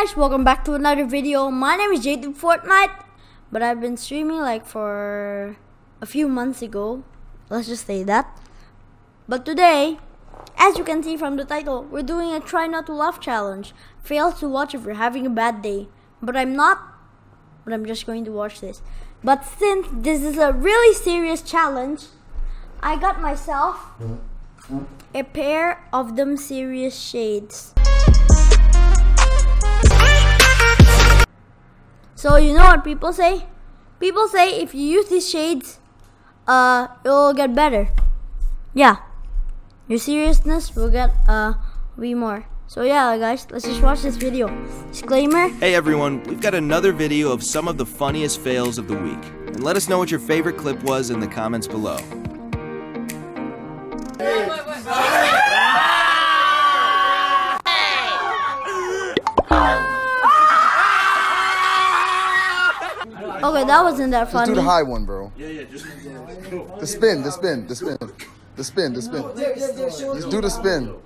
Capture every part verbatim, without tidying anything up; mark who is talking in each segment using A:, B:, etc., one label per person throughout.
A: guys, welcome back to another video. My name is Jaden Fortnite, but I've been streaming like for a few months ago. Let's just say that. But today, as you can see from the title, we're doing a try not to laugh challenge. Fail to watch if you're having a bad day. But I'm not, but I'm just going to watch this. But since this is a really serious challenge, I got myself a pair of them serious shades. So you know what people say? People say if you use these shades, uh, it'll get better. Yeah, your seriousness will get uh way more. So yeah, guys, let's just watch this video. Disclaimer.
B: Hey everyone, we've got another video of some of the funniest fails of the week. And let us know what your favorite clip was in the comments below.
A: Okay, that wasn't that funny.
C: Just do the high one, bro.
B: Yeah, yeah, just
C: the spin, the spin, the spin, the spin, the spin. Just do the spin.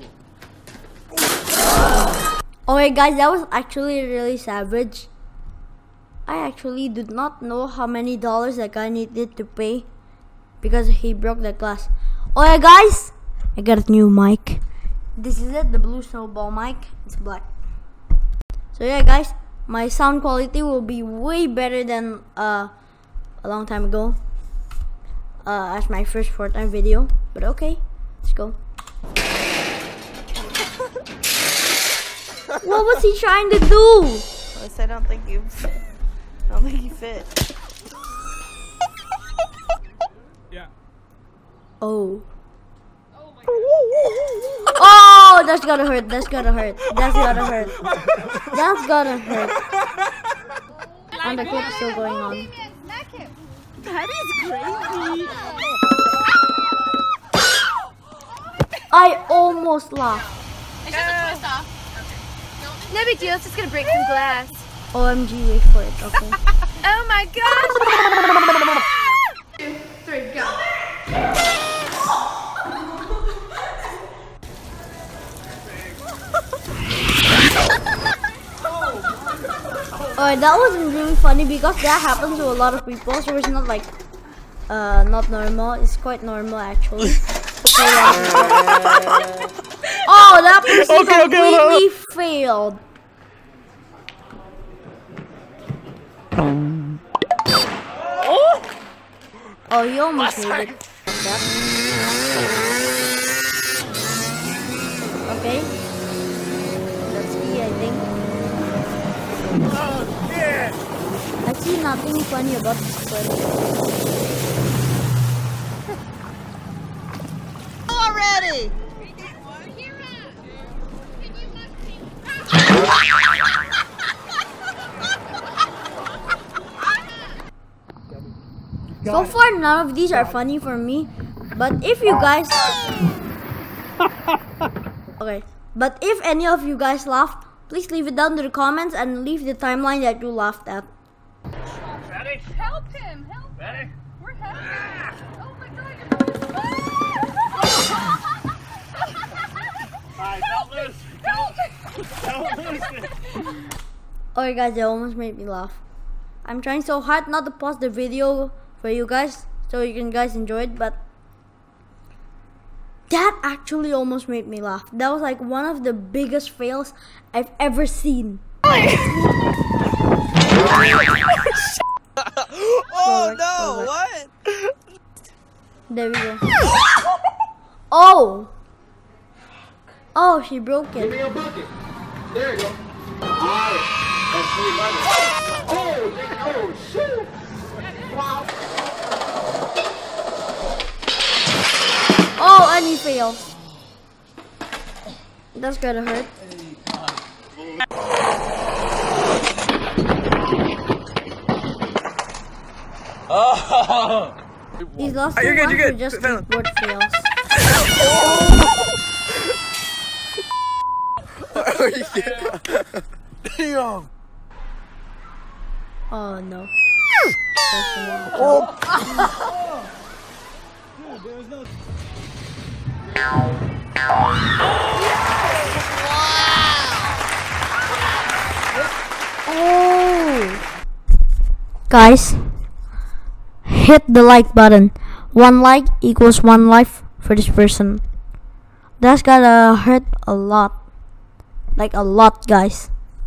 A: Okay, guys, that was actually really savage. I actually did not know how many dollars that guy needed to pay because he broke the glass. Okay, guys, I got a new mic. This is it, the blue snowball mic. It's black. So yeah, guys, my sound quality will be way better than uh, a long time ago. Uh, as my first Fortnite video. But okay, let's go. What was he trying to do?
D: I don't think you. I don't think you fit.
E: Yeah.
A: Oh. Oh, that's gotta hurt. That's gotta hurt. That's gotta hurt. That's gotta hurt. And the clip is still going on.
D: That is crazy.
A: I almost laughed.
F: It's just a twist off.
D: No big deal. It's just gonna break some glass.
A: O M G, wait for it. Okay.
D: Oh my gosh!
F: Two, three, go.
A: Alright, that wasn't really funny because that happens to a lot of people, so it's not like uh not normal. It's quite normal actually. Oh, that person
E: Okay, okay,
A: completely
E: hold on.
A: failed. Oh, he almost made it. Okay. That's me, I think. I see nothing funny about this question.
D: Already.
A: So far, none of these are funny for me. But if you guys... Okay. But if any of you guys laughed, please leave it down to the comments and leave the timeline that you laughed at.
E: Ready?
F: Help him! Help him!
E: Ready?
F: We're helping! Oh my god!
E: Alright, don't lose. Don't, don't lose it.
A: Alright guys, it almost made me laugh. I'm trying so hard not to pause the video for you guys so you can guys enjoy it, but that actually almost made me laugh. That was like one of the biggest fails I've ever seen.
D: Oh no! What?
A: There we go. Oh! Oh, she broke it.
E: Give me a bucket. There you go. Alright. That's three buckets. Oh, oh, shoot. Wow.
A: Oh, and he fails. That's gonna hurt.
E: Oh.
A: These last
E: Oh,
A: two
E: you're good,
A: ones
E: you're
A: were
E: good.
A: just
E: Fell.
A: keyboard fails.
C: Damn.
A: Oh no.
C: Oh.
A: Oh. Guys, hit the like button. One like equals one life for this person. That's gotta hurt a lot. Like a lot, guys.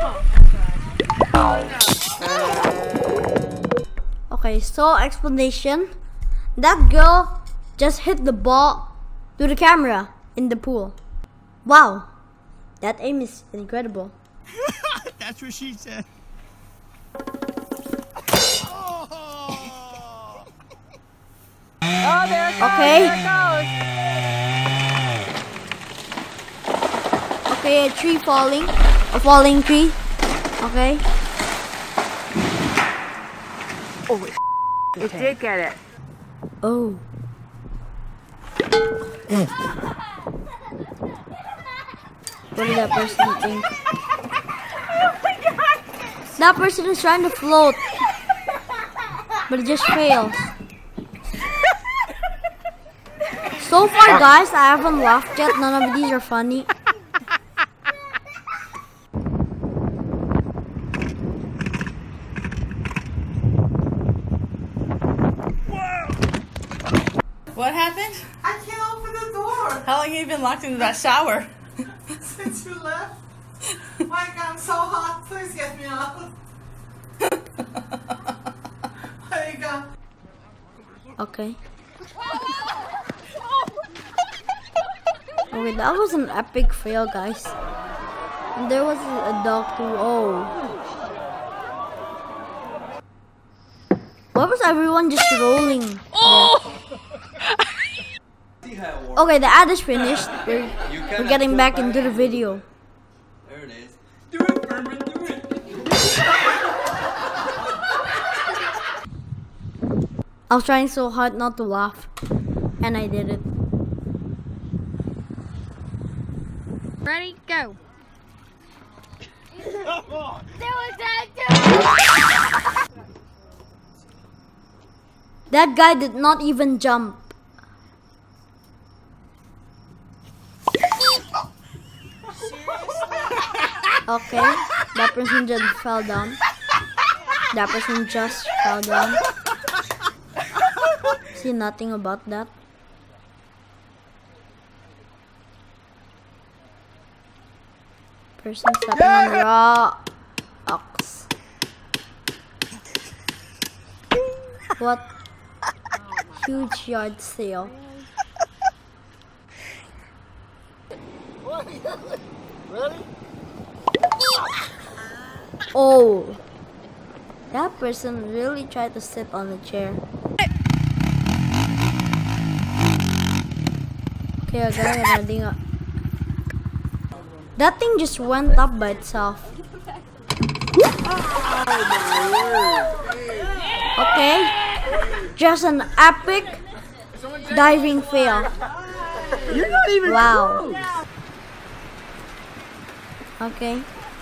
A: Okay, so explanation. That girl just hit the ball to the camera in the pool. Wow, that aim is incredible.
G: That's what she said.
D: Oh, there it goes.
A: Okay.
D: There it goes.
A: Okay, a tree falling. A falling tree. Okay.
D: It did get it.
A: Oh. What did that person think? That person is trying to float, but it just fails. So far, guys, I haven't laughed yet. None of these are funny.
H: What happened?
I: I can't open the door
H: How long have you been locked into that shower?
I: since you left. Mike, I'm so hot. Please get me out. Mike,
A: Okay. Okay, that was an epic fail, guys. And there was a dog too. Oh. Why was everyone just rolling? Oh! Okay, the ad is finished. We're, we're getting back into the video.
B: There it is.
G: Do it, Berman, do it.
A: I was trying so hard not to laugh, and I did it.
F: Ready? Go.
G: Come on.
A: That guy did not even jump. Okay, that person just fell down. That person just fell down. See nothing about that. Person stepping on rocks. What huge yard sale.
G: Ready?
A: Oh, that person really tried to sit on the chair. Okay, a guy riding up. That thing just went up by itself. Okay, just an epic diving fail.
G: You're not even
A: Wow.
G: close.
A: Okay.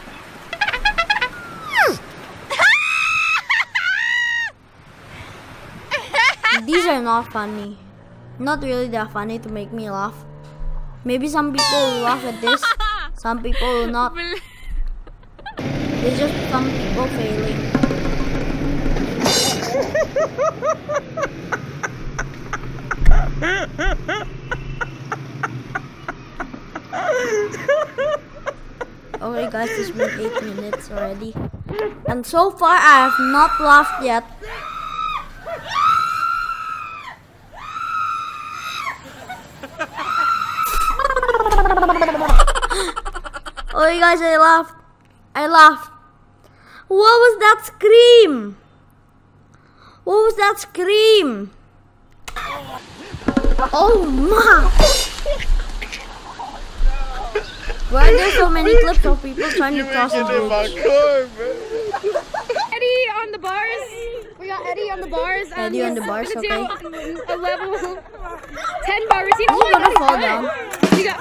A: These are not funny. Not really that funny to make me laugh. Maybe some people will laugh at this. Some people will not. It's just some people failing. Okay guys, it's been eight minutes already. And so far I have not laughed yet. Oh guys, I laughed. I laughed. What was that scream? What was that scream? Oh my! Why are there so many clips of people trying to cross the bridge?
F: Eddie on the bars. We got Eddie on the bars. Um,
A: Eddie on the
F: he's
A: bars,
F: gonna
A: okay.
F: do a level ten bar routine.
A: He's gonna fall down.
F: You got.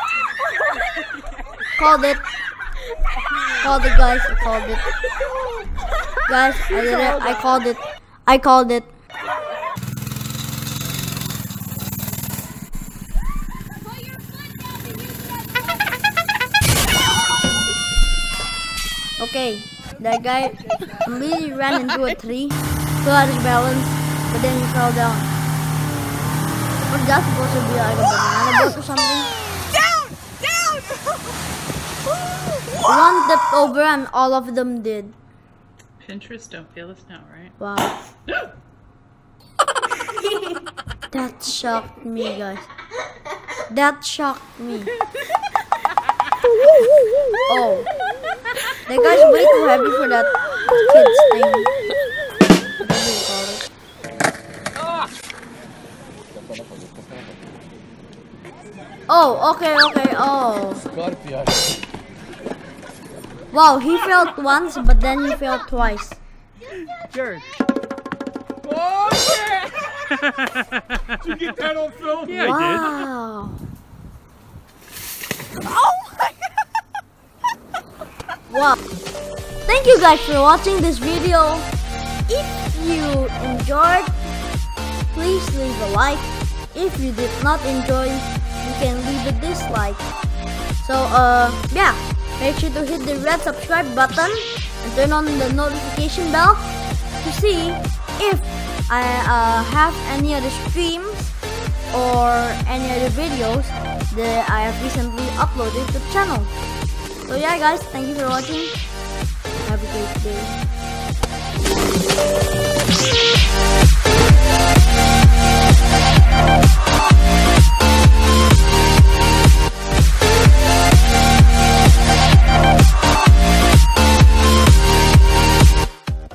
A: Called it. Called it, guys. I called it. Guys, I did it. I called it. I called it. Okay. That guy immediately ran into a tree, fell out his balance, but then he fell down. Was that supposed to be like a banana boat or something?
H: Down! Down!
A: One tipped over and all of them did.
J: Pinterest don't fail us now, right?
A: Wow. That shocked me, guys. That shocked me. Oh. That guy's way too heavy for that kid's thing. Whatever you call it. Oh, okay, okay, oh. Wow, he failed once, but then he failed twice.
G: Jared. Oh, yeah! Did you get that on film?
J: Yeah,
A: Wow.
H: Oh my god!
A: Wow. Thank you guys for watching this video. If you enjoyed, please leave a like. If you did not enjoy, you can leave a dislike. So, uh, yeah. Make sure to hit the red subscribe button and turn on the notification bell to see if I uh, have any other streams or any other videos that I have recently uploaded to the channel. So yeah guys, thank you for watching. Have a great day.